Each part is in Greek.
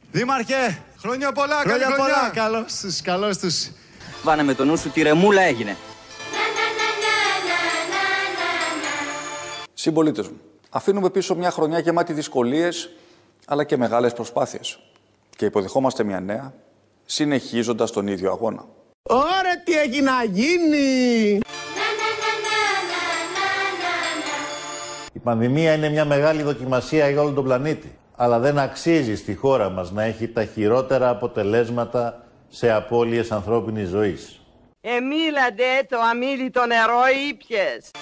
Δήμαρχε, χρόνια πολλά, χρόνια καλή πολλά. Καλώς τους. Βάνε με το νου σου, τη ρεμούλα έγινε. Συμπολίτες μου, αφήνουμε πίσω μια χρονιά γεμάτη δυσκολίες, αλλά και μεγάλες προσπάθειες. Και υποδεχόμαστε μια νέα, συνεχίζοντας τον ίδιο αγώνα. Ωραία, τι έχει να γίνει! Η πανδημία είναι μια μεγάλη δοκιμασία για όλο τον πλανήτη. Αλλά δεν αξίζει στη χώρα μας να έχει τα χειρότερα αποτελέσματα σε απώλειες ανθρώπινης ζωής. Εμίλαντε το αμίλητο νερό ήπιες.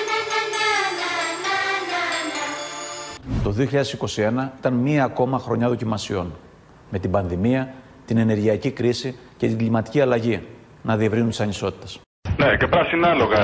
Το 2021 ήταν μία ακόμα χρονιά δοκιμασιών. Με την πανδημία, την ενεργειακή κρίση και την κλιματική αλλαγή να διευρύνουν τις ανισότητες. Ναι, και πράσινα άλογα.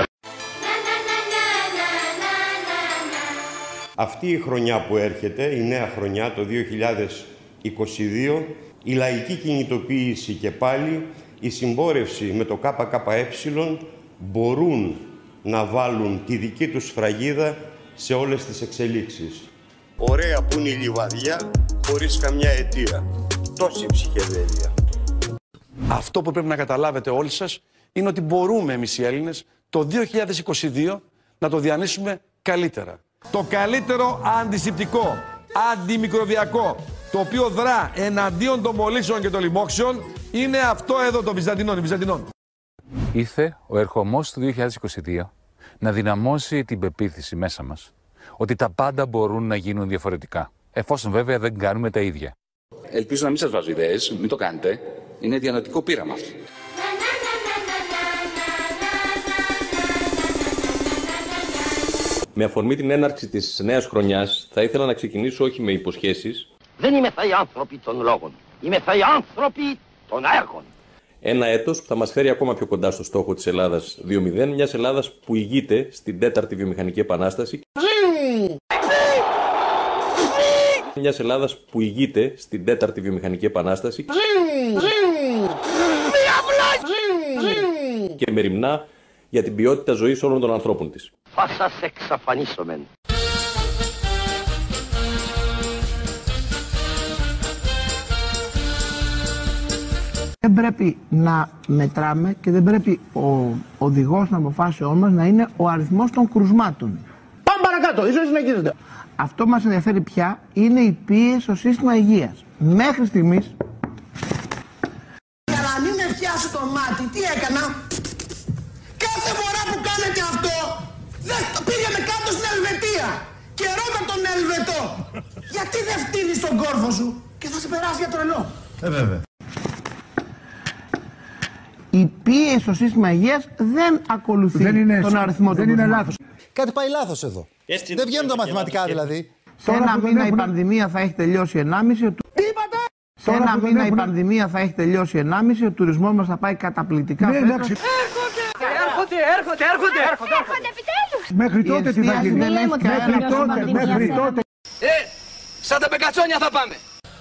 Αυτή η χρονιά που έρχεται, η νέα χρονιά, το 2022, η λαϊκή κινητοποίηση και πάλι, η συμπόρευση με το ΚΚΕ μπορούν να βάλουν τη δική τους σφραγίδα σε όλες τις εξελίξεις. Ωραία που είναι η λιβαδιά, χωρίς καμιά αιτία. Τόση ψυχεδέλεια. Αυτό που πρέπει να καταλάβετε όλοι σας είναι ότι μπορούμε εμείς οι Έλληνες το 2022 να το διανύσουμε καλύτερα. Το καλύτερο αντισηπτικό, αντιμικροβιακό, το οποίο δρά εναντίον των μολύσεων και των λοιμόξεων, είναι αυτό εδώ των Βυζαντινών. Ήρθε ο ερχομός του 2022 να δυναμώσει την πεποίθηση μέσα μας ότι τα πάντα μπορούν να γίνουν διαφορετικά, εφόσον βέβαια δεν κάνουμε τα ίδια. Ελπίζω να μην σας βάζω ιδέες, μην το κάνετε. Είναι διανοητικό πείραμα αυτό. Με αφορμή την έναρξη της νέας χρονιάς, θα ήθελα να ξεκινήσω όχι με υποσχέσεις. Δεν είμαι οι άνθρωποι των λόγων. Είμαι οι άνθρωποι των έργων. Ένα έτος που θα μας φέρει ακόμα πιο κοντά στο στόχο της Ελλάδας 2.0, μιας Ελλάδας που ηγείται στην 4η βιομηχανική επανάσταση. Μιας Ελλάδας που ηγείται στην 4η βιομηχανική επανάσταση. Και μεριμνά για την ποιότητα ζωής όλων των ανθρώπων της. Θα σας εξαφανίσομεν. Δεν πρέπει να μετράμε και δεν πρέπει ο οδηγός των αποφάσεών μας να είναι ο αριθμός των κρουσμάτων. Πάμε παρακάτω, ίσως συνεχίζετε. Αυτό που μας ενδιαφέρει πια είναι η πίεση στο σύστημα υγείας. Μέχρι στιγμής... Για να μην με πιάσει το μάτι, τι έκανα? Κάθε φορά που κάνετε αυτό, πήγαμε κάτω στην Ελβετία. Καιρό με τον Ελβετό. Γιατί δεν φτύνεις τον κόρφο σου και θα σε περάσει για τρελό. Βέβαια. Η πίεση στο σύστημα υγείας δεν ακολουθεί τον αριθμό των κρουσμάτων. Κάτι πάει λάθος εδώ. Δεν βγαίνουν τα μαθηματικά δηλαδή. Σε ένα μήνα η πανδημία θα έχει τελειώσει 1,5. Σε ένα μήνα η πανδημία θα έχει τελειώσει 1,5. Ο τουρισμός μας θα πάει καταπληκτικά φέτος. Έρχονται επιτέλους. Μέχρι τότε τι θα γίνει? Μέχρι τότε. Σαν τα πεκατσόνια θα πάμε.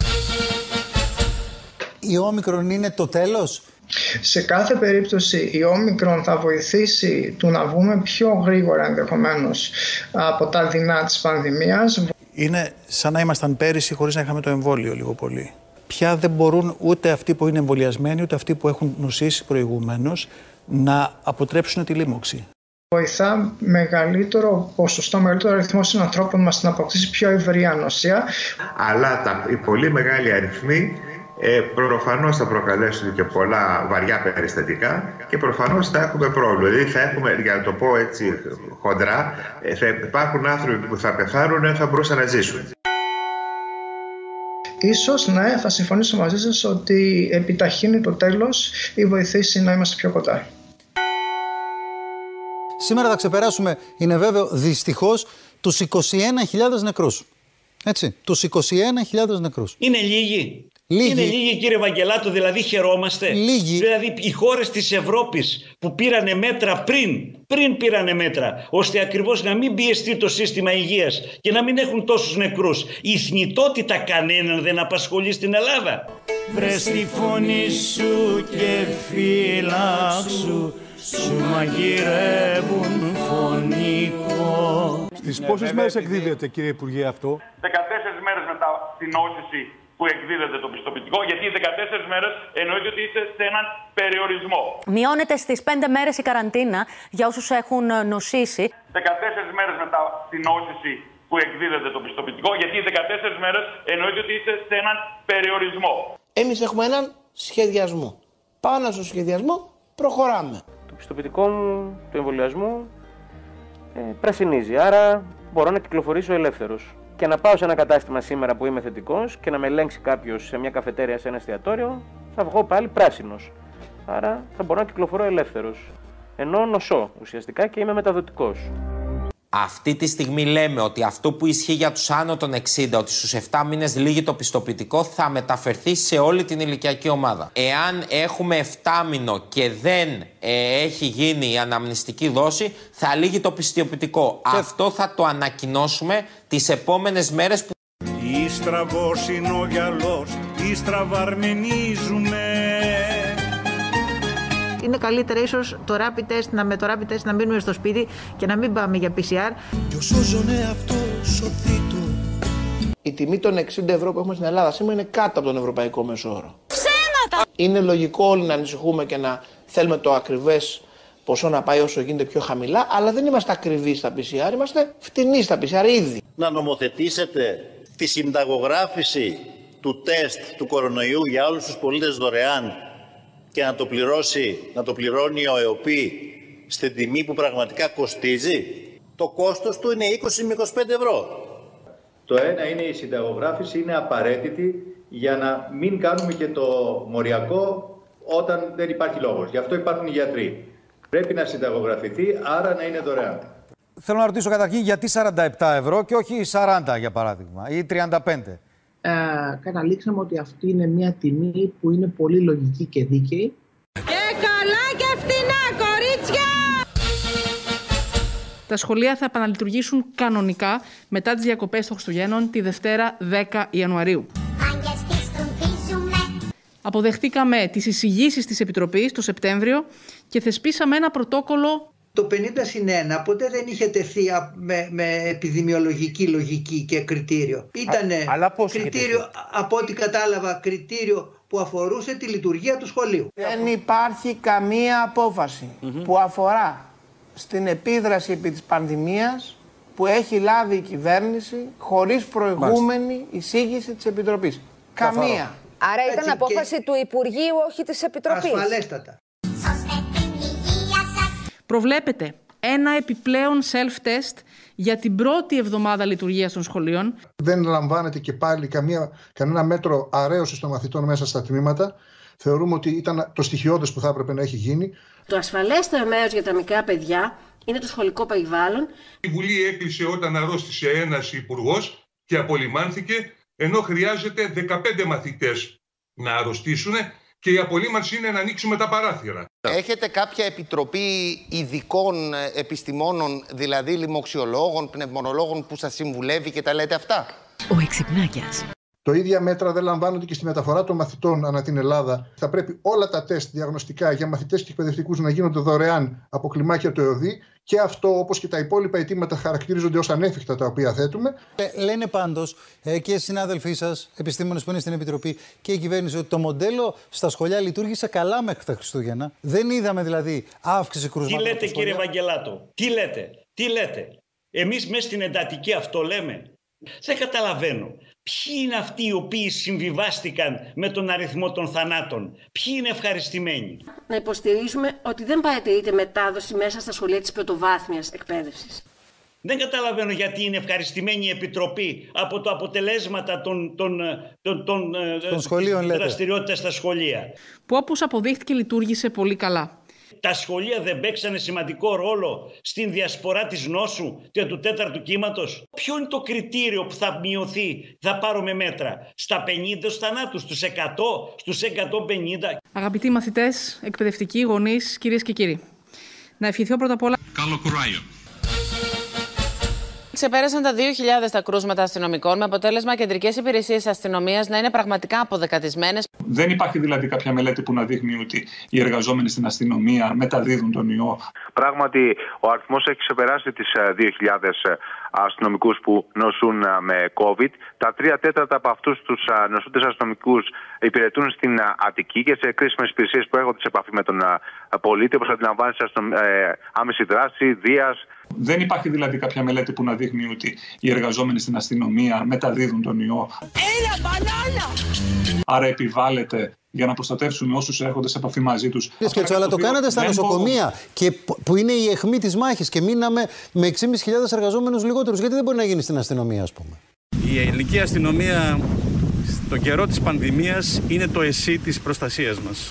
Η όμικρον είναι το τέλος. Σε κάθε περίπτωση η όμικρον θα βοηθήσει του να βγούμε πιο γρήγορα ενδεχομένως από τα δεινά της πανδημίας. Είναι σαν να ήμασταν πέρυσι χωρίς να είχαμε το εμβόλιο λίγο πολύ. Πια δεν μπορούν ούτε αυτοί που είναι εμβολιασμένοι ούτε αυτοί που έχουν νοσήσει προηγουμένως να αποτρέψουν τη λίμωξη. Βοηθά μεγαλύτερο ποσοστό, μεγαλύτερο αριθμό συνανθρώπων μας να αποκτήσει πιο ευρύ ανοσία. Αλλά οι πολύ μεγάλοι αριθμοί προφανώς θα προκαλέσουν και πολλά βαριά περιστατικά και προφανώς θα έχουμε πρόβλημα. Δηλαδή θα έχουμε, για να το πω έτσι χοντρά, θα υπάρχουν άνθρωποι που θα πεθάνουν ενώ θα μπορούσαν να ζήσουν. Ίσως, ναι, θα συμφωνήσω μαζί σας ότι επιταχύνει το τέλος ή βοηθήσει να είμαστε πιο κοντά. Σήμερα θα ξεπεράσουμε, είναι βέβαιο, δυστυχώς, τους 21.000 νεκρούς. Έτσι, τους 21.000 νεκρούς. Είναι λίγοι. Λίγοι. Είναι λίγοι, κύριε Βαγγελάτο, δηλαδή χαιρόμαστε. Λίγοι. Δηλαδή οι χώρες της Ευρώπης που πήρανε μέτρα πριν πήρανε μέτρα, ώστε ακριβώς να μην πιεστεί το σύστημα υγείας και να μην έχουν τόσους νεκρούς. Η θνητότητα κανέναν δεν απασχολεί στην Ελλάδα. Βρες τη φωνή σου και φύλαξου, σου μαγειρεύουν φωνικό. Στις πόσες μέρες εκδίδεται, κύριε Υπουργέ, αυτό? 14 μέρες μετά την νόσηση που εκδίδεται το πιστοποιητικό, γιατί οι 14 μέρες εννοείται ότι είσαι σε έναν περιορισμό. Μειώνεται στις 5 μέρες η καραντίνα για όσους έχουν νοσήσει. 14 μέρες μετά την νόσηση που εκδίδεται το πιστοποιητικό, γιατί οι 14 μέρες εννοείται ότι είσαι σε έναν περιορισμό. Εμείς έχουμε έναν σχεδιασμό. Πάνω στο σχεδιασμό προχωράμε. Το πιστοποιητικό μου του εμβολιασμού πρασινίζει, άρα μπορώ να κυκλοφορήσω ελεύθερος. Και να πάω σε ένα κατάστημα σήμερα που είμαι θετικός και να με ελέγξει κάποιος σε μια καφετέρια, σε ένα εστιατόριο, θα βγω πάλι πράσινος. Άρα θα μπορώ να κυκλοφορώ ελεύθερος. Ενώ νοσώ ουσιαστικά και είμαι μεταδοτικός. Αυτή τη στιγμή λέμε ότι αυτό που ισχύει για τους άνω των 60, ότι στους 7 μήνες λύγει το πιστοποιητικό, θα μεταφερθεί σε όλη την ηλικιακή ομάδα. Εάν έχουμε 7 μήνο και δεν έχει γίνει η αναμνηστική δόση, θα λύγει το πιστοποιητικό. Αυτό θα το ανακοινώσουμε τις επόμενες μέρες. Τι στραβός είναι ο γυαλός, τι στραβαρμενίζουμε. Είναι καλύτερα ίσως το rapid test, με το rapid test να μείνουμε στο σπίτι και να μην πάμε για PCR. Και όσο ζωνε αυτό σωθήτω. Η τιμή των 60 ευρώ που έχουμε στην Ελλάδα σήμερα είναι κάτω από τον ευρωπαϊκό μέσο όρο. Ψέματα! Είναι λογικό όλοι να ανησυχούμε και να θέλουμε το ακριβές ποσό να πάει όσο γίνεται πιο χαμηλά, αλλά δεν είμαστε ακριβείς στα PCR, είμαστε φτηνοί στα PCR ήδη. Να νομοθετήσετε τη συνταγογράφηση του τεστ του κορονοϊού για όλους τους πολίτες δωρεάν και να το πληρώνει ο ΕΟΠΗ στην τιμή που πραγματικά κοστίζει. Το κόστος του είναι 20 με 25 ευρώ. Το ένα είναι η συνταγογράφηση, είναι απαραίτητη για να μην κάνουμε και το μοριακό όταν δεν υπάρχει λόγος. Γι' αυτό υπάρχουν οι γιατροί. Πρέπει να συνταγογραφηθεί, άρα να είναι δωρεάν. Θέλω να ρωτήσω καταρχήν γιατί 47 ευρώ και όχι 40 για παράδειγμα ή 35. Καταλήξαμε ότι αυτή είναι μια τιμή που είναι πολύ λογική και δίκαιη. Και καλά και φτηνά, κορίτσια! Τα σχολεία θα επαναλειτουργήσουν κανονικά μετά τις διακοπές των Χριστουγέννων τη Δευτέρα 10 Ιανουαρίου. Αποδεχτήκαμε τις εισηγήσεις της Επιτροπής το Σεπτέμβριο και θεσπίσαμε ένα πρωτόκολλο. Το 50/1 ποτέ δεν είχε τεθεί με επιδημιολογική λογική και κριτήριο. Ήτανε κριτήριο, από ό,τι κατάλαβα, κριτήριο που αφορούσε τη λειτουργία του σχολείου. Δεν υπάρχει καμία απόφαση που αφορά στην επίδραση επί της πανδημίας που έχει λάβει η κυβέρνηση χωρίς προηγούμενη εισήγηση της Επιτροπής. Καμία. Άρα ήταν απόφαση του Υπουργείου, όχι της Επιτροπής. Ασφαλέστατα. Προβλέπεται ένα επιπλέον self-test για την πρώτη εβδομάδα λειτουργίας των σχολείων. Δεν λαμβάνεται και πάλι κανένα μέτρο αρέωσης των μαθητών μέσα στα τμήματα. Θεωρούμε ότι ήταν το στοιχειώδες που θα έπρεπε να έχει γίνει. Το ασφαλέστερο μέρος για τα μικρά παιδιά είναι το σχολικό περιβάλλον. Η Βουλή έκλεισε όταν αρρώστησε ένας υπουργός και απολυμάνθηκε, ενώ χρειάζεται 15 μαθητές να αρρωστήσουν και η απολύμανση είναι να ανοίξουμε τα παράθυρα. Έχετε κάποια επιτροπή ειδικών επιστημόνων, δηλαδή λοιμοξιολόγων, πνευμονολόγων που σας συμβουλεύει και τα λέτε αυτά? Ο Εξυπνάκιας. Το ίδια μέτρα δεν λαμβάνονται και στη μεταφορά των μαθητών ανά την Ελλάδα. Θα πρέπει όλα τα τεστ διαγνωστικά για μαθητές και εκπαιδευτικούς να γίνονται δωρεάν από κλιμάκια του ΕΟΔΗ και αυτό, όπως και τα υπόλοιπα αιτήματα, χαρακτηρίζονται ως ανέφικτα τα οποία θέτουμε. Λένε πάντως και οι συνάδελφοί σας, επιστήμονες που είναι στην Επιτροπή και η κυβέρνηση, ότι το μοντέλο στα σχολεία λειτουργήσε καλά μέχρι τα Χριστούγεννα. Δεν είδαμε δηλαδή αύξηση κρουσμάτων. Τι λέτε, κύριε Ευαγγελάτο, τι λέτε. Εμείς μέσα στην εντατική αυτό λέμε. Δεν καταλαβαίνω. Ποιοι είναι αυτοί οι οποίοι συμβιβάστηκαν με τον αριθμό των θανάτων? Ποιοι είναι ευχαριστημένοι? Να υποστηρίζουμε ότι δεν παρατηρείται μετάδοση μέσα στα σχολεία της πρωτοβάθμιας εκπαίδευσης. Δεν καταλαβαίνω γιατί είναι ευχαριστημένη η Επιτροπή από τα αποτελέσματα των σχολείων δραστηριότητας στα σχολεία. Που όπως αποδείχθηκε λειτουργήσε πολύ καλά. Τα σχολεία δεν παίξανε σημαντικό ρόλο στην διασπορά της νόσου και του τέταρτου κύματος? Ποιο είναι το κριτήριο που θα μειωθεί, θα πάρουμε μέτρα? Στα 50 θανάτους, στους 100, στους 150? Αγαπητοί μαθητές, εκπαιδευτικοί, γονείς, κυρίες και κύριοι, να ευχηθώ πρώτα απ' όλα Καλό κουράγιο. ξεπέρασαν τα 2.000 τα κρούσματα αστυνομικών, με αποτέλεσμα κεντρικές υπηρεσίες αστυνομίας να είναι πραγματικά αποδεκατισμένες. Δεν υπάρχει δηλαδή κάποια μελέτη που να δείχνει ότι οι εργαζόμενοι στην αστυνομία μεταδίδουν τον ιό. Πράγματι, ο αριθμός έχει ξεπεράσει τις 2.000 αστυνομικούς που νοσούν με COVID. Τα 3/4 από αυτούς τους νοσούντες αστυνομικούς υπηρετούν στην Αττική και σε κρίσιμες υπηρεσίες που έρχονται σε επαφή με τον πολίτη, όπως αντιλαμβάνεσαι, άμεση δράση, δίας. Δεν υπάρχει δηλαδή κάποια μελέτη που να δείχνει ότι οι εργαζόμενοι στην αστυνομία μεταδίδουν τον ιό. Έλα, μπανάνα! Άρα επιβάλλεται για να προστατεύσουμε όσους έρχονται σε επαφή μαζί τους. Αλλά το κάνατε στα νοσοκομεία, και που είναι η αιχμή της μάχης, και μείναμε με 6.500 εργαζόμενους λιγότερους. Γιατί δεν μπορεί να γίνει στην αστυνομία, ας πούμε? Η ελληνική αστυνομία στον καιρό της πανδημίας είναι το εσύ της προστασίας μας.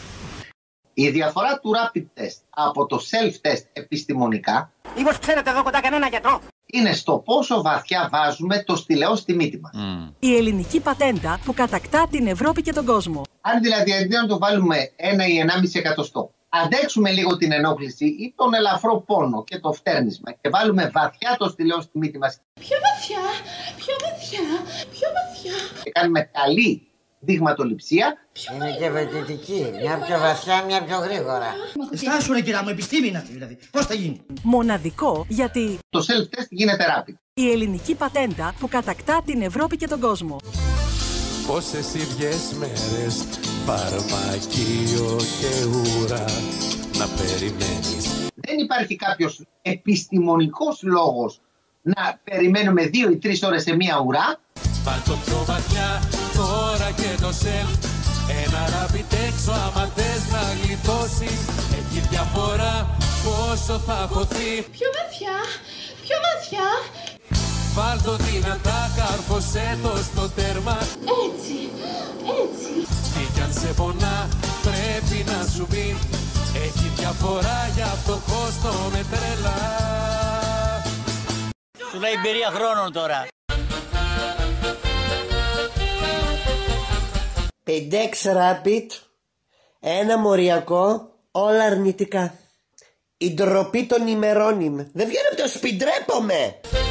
Η διαφορά του rapid test από το self-test επιστημονικά, μήπως ξέρετε εδώ κοντά κανένα γιατρό, είναι στο πόσο βαθιά βάζουμε το στηλεό στη μύτη μας. Η ελληνική πατέντα που κατακτά την Ευρώπη και τον κόσμο. Αν δηλαδή αντί να το βάλουμε 1 ή 1,5 εκατοστό, αντέξουμε λίγο την ενόχληση ή τον ελαφρό πόνο και το φτέρνισμα και βάλουμε βαθιά το στηλεό στη μύτη μας. Πιο βαθιά, πιο βαθιά, πιο βαθιά. Και κάνουμε καλή δειγματοληψία. Είναι και βαιτητική. Μια πιο βαθιά, μια πιο γρήγορα. Στάσου ρε κυρία μου, επιστήμη είναι αυτή δηλαδή. Πώς θα γίνει? Μοναδικό γιατί το self-test γίνεται rapid. Η ελληνική πατέντα που κατακτά την Ευρώπη και τον κόσμο. Πόσες ίδιες μέρες, φαρμακείο και ουρά να περιμένεις. Δεν υπάρχει κάποιος επιστημονικός λόγος να περιμένουμε 2 ή 3 ώρες σε μία ουρά. Βάλ' το πιο βαθιά τώρα και το self. Ένα rapid έξω άμα θες να γλιτώσεις. Έχει διαφορά πόσο θα χωθεί. Πιο βαθιά, πιο βαθιά. Βάλ' το δυνατά, καρφωσέ το στο τέρμα. Έτσι, έτσι. Τι κι αν σε πονά πρέπει να σου πει. Έχει διαφορά, γι' αυτό κόστο με τρέλα. Σου λέει εμπειρία χρόνων τώρα. 5-6 rapid, ένα μοριακό, όλα αρνητικά. Η ντροπή των ημερών είμαι. Δεν βγαίνω από το σπίτι, ντρέπομαι.